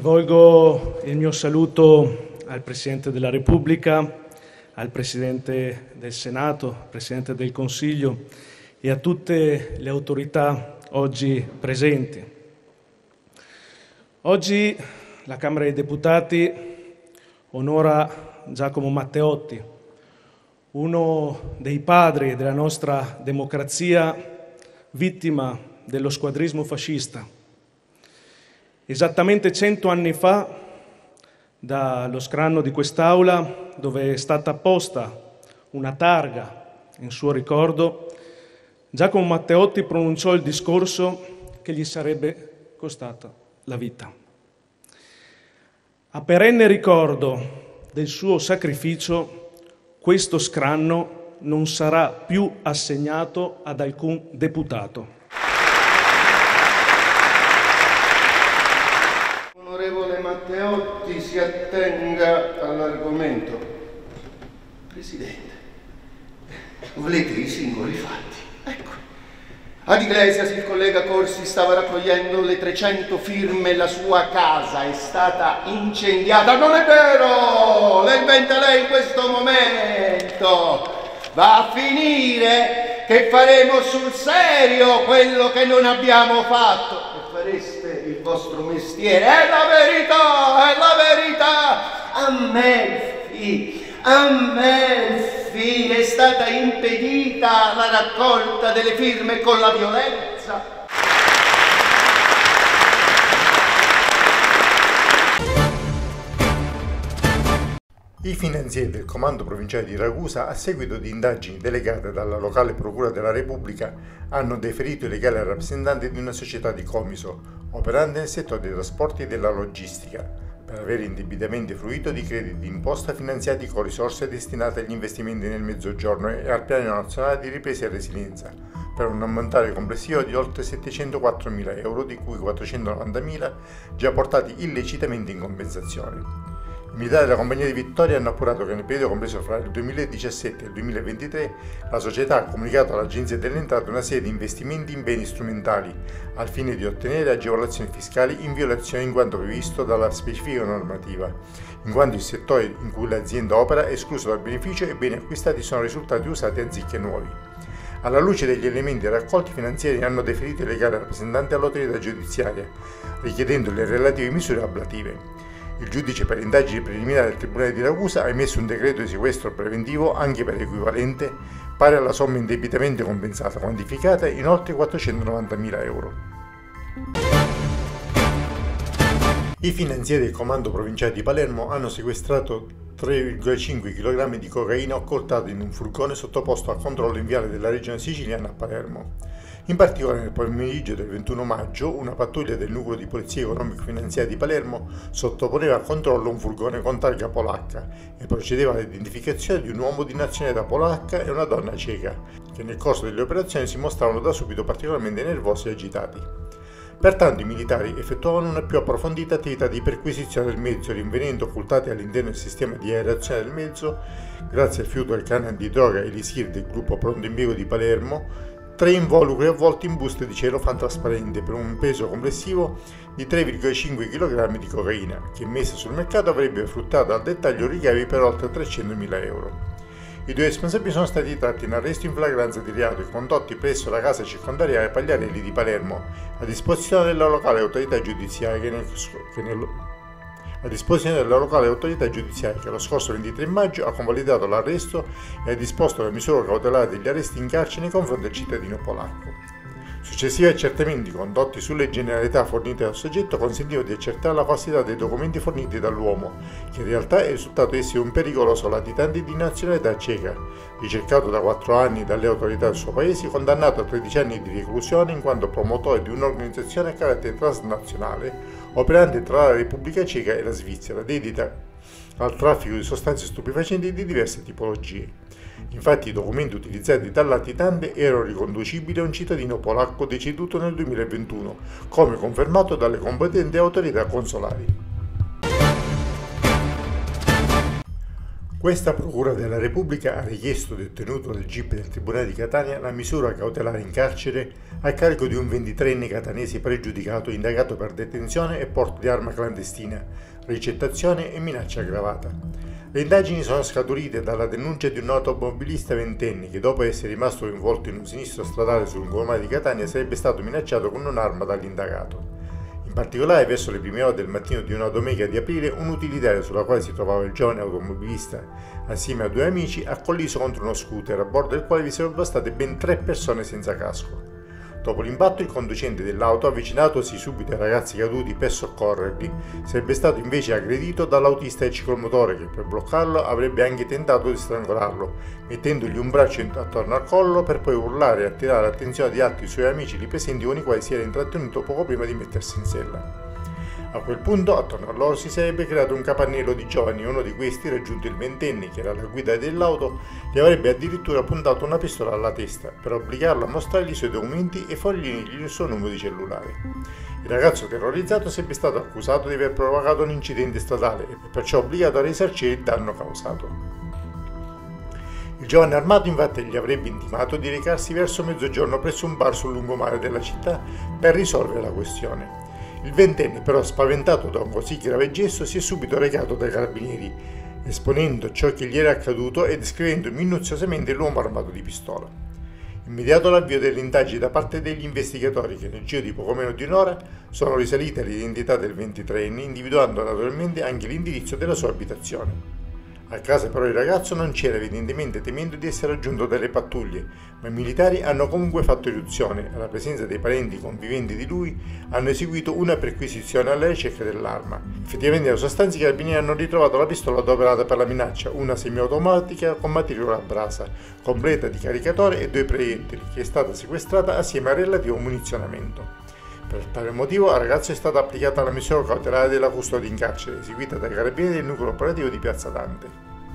Rivolgo il mio saluto al Presidente della Repubblica, al Presidente del Senato, al Presidente del Consiglio e a tutte le autorità oggi presenti. Oggi la Camera dei Deputati onora Giacomo Matteotti, uno dei padri della nostra democrazia, vittima dello squadrismo fascista. Esattamente 100 anni fa, dallo scranno di quest'Aula, dove è stata posta una targa in suo ricordo, Giacomo Matteotti pronunciò il discorso che gli sarebbe costata la vita. A perenne ricordo del suo sacrificio, questo scranno non sarà più assegnato ad alcun deputato. Onorevole Matteotti, si attenga all'argomento. Presidente, volete i singoli fatti? Ecco. Ad Iglesias il collega Corsi stava raccogliendo le 300 firme, la sua casa è stata incendiata. Non è vero! Le inventa lei in questo momento! Va a finire che faremo sul serio quello che non abbiamo fatto e fareste il vostro mestiere. È la verità, è la verità. A Melfi è stata impedita la raccolta delle firme con la violenza. I finanzieri del Comando Provinciale di Ragusa, a seguito di indagini delegate dalla locale Procura della Repubblica, hanno deferito i legali rappresentanti di una società di Comiso, operante nel settore dei trasporti e della logistica, per aver indebitamente fruito di crediti d'imposta finanziati con risorse destinate agli investimenti nel Mezzogiorno e al Piano Nazionale di Ripresa e Resilienza, per un ammontare complessivo di oltre 704.000 euro, di cui 490.000 già portati illecitamente in compensazione. I militari della Compagnia di Vittoria hanno appurato che nel periodo compreso fra il 2017 e il 2023 la società ha comunicato all'Agenzia delle Entrate una serie di investimenti in beni strumentali al fine di ottenere agevolazioni fiscali in violazione in quanto previsto dalla specifica normativa, in quanto il settore in cui l'azienda opera è escluso dal beneficio e i beni acquistati sono risultati usati anziché nuovi. Alla luce degli elementi raccolti, i finanzieri hanno deferito i legali rappresentanti all'autorità giudiziaria, richiedendo le relative misure ablative. Il giudice per indagini preliminari del Tribunale di Ragusa ha emesso un decreto di sequestro preventivo anche per equivalente pari alla somma indebitamente compensata, quantificata in oltre 490.000 euro. I finanzieri del Comando Provinciale di Palermo hanno sequestrato 3,5 kg di cocaina occultata in un furgone sottoposto a controllo in viale della regione siciliana a Palermo. In particolare nel pomeriggio del 21 maggio una pattuglia del nucleo di polizia economico-finanziaria di Palermo sottoponeva a controllo un furgone con targa polacca e procedeva all'identificazione di un uomo di nazionalità polacca e una donna ceca, che nel corso delle operazioni si mostravano da subito particolarmente nervosi e agitati. Pertanto i militari effettuavano una più approfondita attività di perquisizione del mezzo, rinvenendo occultati all'interno del sistema di aerazione del mezzo, grazie al fiuto del cane antidroga Elisir del gruppo Pronto Impiego di Palermo, 3 involucri avvolti in buste di celofan trasparente per un peso complessivo di 3,5 kg di cocaina, che messa sul mercato avrebbe fruttato al dettaglio ricavi per oltre 300.000 euro. I 2 responsabili sono stati tratti in arresto in flagranza di reato e condotti presso la casa circondariale Pagliarelli di Palermo, a disposizione della locale autorità giudiziaria che lo scorso 23 maggio ha convalidato l'arresto e ha disposto la misura cautelare degli arresti in carcere nei confronti del cittadino polacco. Successivi accertamenti condotti sulle generalità fornite dal soggetto consentivano di accertare la falsità dei documenti forniti dall'uomo, che in realtà è risultato essere un pericoloso latitante di nazionalità ceca, ricercato da 4 anni dalle autorità del suo paese, condannato a 13 anni di reclusione in quanto promotore di un'organizzazione a carattere transnazionale operante tra la Repubblica Ceca e la Svizzera, dedita al traffico di sostanze stupefacenti di diverse tipologie. Infatti i documenti utilizzati dal latitante erano riconducibili a un cittadino polacco deceduto nel 2021, come confermato dalle competenti autorità consolari. Questa Procura della Repubblica ha richiesto detenuto del GIP del Tribunale di Catania la misura cautelare in carcere a carico di un 23enne catanese pregiudicato indagato per detenzione e porto di arma clandestina, ricettazione e minaccia aggravata. Le indagini sono scaturite dalla denuncia di un noto automobilista ventenne che, dopo essere rimasto coinvolto in un sinistro stradale sul lungomare di Catania, sarebbe stato minacciato con un'arma dall'indagato. In particolare, verso le prime ore del mattino di una domenica di aprile, un utilitario sulla quale si trovava il giovane automobilista assieme a due amici ha colliso contro uno scooter a bordo del quale vi sarebbero state ben 3 persone senza casco. Dopo l'impatto, il conducente dell'auto, avvicinatosi subito ai ragazzi caduti per soccorrerli, sarebbe stato invece aggredito dall'autista del ciclomotore che, per bloccarlo, avrebbe anche tentato di strangolarlo, mettendogli un braccio attorno al collo per poi urlare e attirare l'attenzione di altri suoi amici lì presenti con i quali si era intrattenuto poco prima di mettersi in sella. A quel punto, attorno a loro si sarebbe creato un capannello di giovani e uno di questi, raggiunto il ventenne che era alla guida dell'auto, gli avrebbe addirittura puntato una pistola alla testa per obbligarlo a mostrargli i suoi documenti e fornirgli il suo numero di cellulare. Il ragazzo terrorizzato sarebbe stato accusato di aver provocato un incidente stradale e perciò obbligato a risarcire il danno causato. Il giovane armato infatti gli avrebbe intimato di recarsi verso mezzogiorno presso un bar sul lungomare della città per risolvere la questione. Il ventenne, però, spaventato da un così grave gesto, si è subito recato dai carabinieri, esponendo ciò che gli era accaduto e descrivendo minuziosamente l'uomo armato di pistola. Immediato l'avvio delle indagini da parte degli investigatori, che nel giro di poco meno di un'ora sono risalite all'identità del 23enne, individuando naturalmente anche l'indirizzo della sua abitazione. A casa però il ragazzo non c'era, evidentemente temendo di essere raggiunto dalle pattuglie, ma i militari hanno comunque fatto irruzione. Alla presenza dei parenti conviventi di lui hanno eseguito una perquisizione alla ricerca dell'arma. Effettivamente, nella sostanza, i carabinieri hanno ritrovato la pistola adoperata per la minaccia, una semiautomatica con materiale a brasa, completa di caricatore e 2 proiettili, che è stata sequestrata assieme al relativo munizionamento. Per tale motivo al ragazzo è stata applicata la misura cautelare della custodia in carcere, eseguita dai carabinieri del nucleo operativo di Piazza Dante.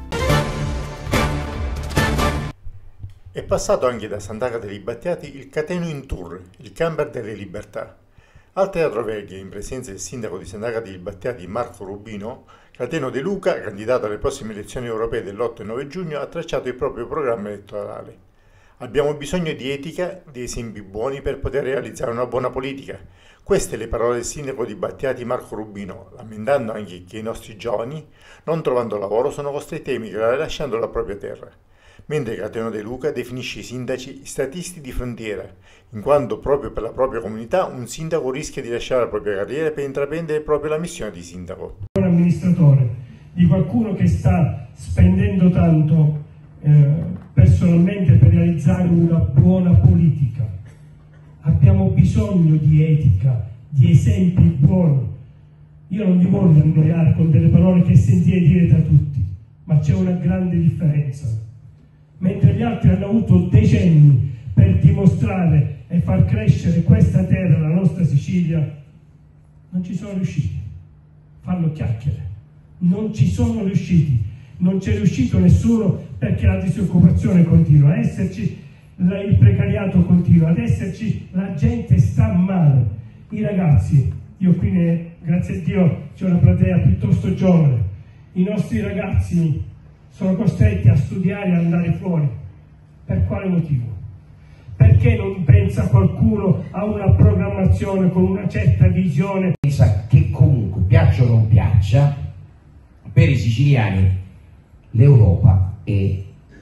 È passato anche da Sant'Agata dei Battiati il Cateno in Tour, il camper delle libertà. Al Teatro Verghe, in presenza del sindaco di Sant'Agata dei Battiati Marco Rubino, Cateno De Luca, candidato alle prossime elezioni europee dell'8 e 9 giugno, ha tracciato il proprio programma elettorale. Abbiamo bisogno di etica, di esempi buoni per poter realizzare una buona politica. Queste le parole del sindaco di Battiati Marco Rubino, lamentando anche che i nostri giovani, non trovando lavoro, sono costretti a emigrare lasciando la propria terra. Mentre Cateno De Luca definisce i sindaci statisti di frontiera, in quanto proprio per la propria comunità un sindaco rischia di lasciare la propria carriera per intraprendere proprio la missione di sindaco. Un amministratore, di qualcuno che sta spendendo tanto personalmente per realizzare una buona politica. Abbiamo bisogno di etica, di esempi buoni. Io non vi voglio annoiare con delle parole che sentite dire da tutti, ma c'è una grande differenza. Mentre gli altri hanno avuto decenni per dimostrare e far crescere questa terra, la nostra Sicilia, non ci sono riusciti. Fanno chiacchiere. Non ci sono riusciti. Non c'è riuscito nessuno perché la disoccupazione continua a esserci, il precariato continua ad esserci, la gente sta male. I ragazzi, io qui grazie a Dio c'è una platea piuttosto giovane, i nostri ragazzi sono costretti a studiare e andare fuori. Per quale motivo? Perché non pensa qualcuno a una programmazione con una certa visione? Pensa che comunque, piaccia o non piaccia, per i siciliani l'Europa è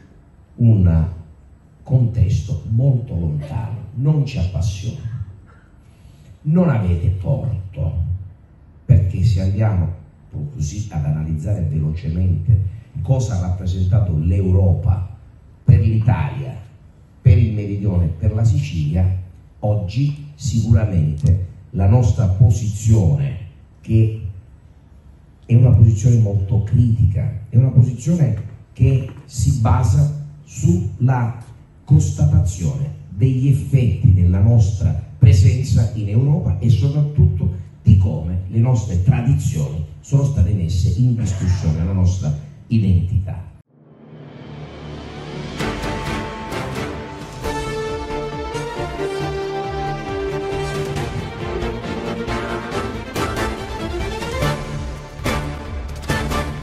un contesto molto lontano, non ci appassiona. Non avete torto, perché se andiamo così ad analizzare velocemente cosa ha rappresentato l'Europa per l'Italia, per il Meridione, per la Sicilia, oggi sicuramente la nostra posizione, che è una posizione molto critica, è una posizione che si basa sulla constatazione degli effetti della nostra presenza in Europa e soprattutto di come le nostre tradizioni sono state messe in discussione, la nostra identità.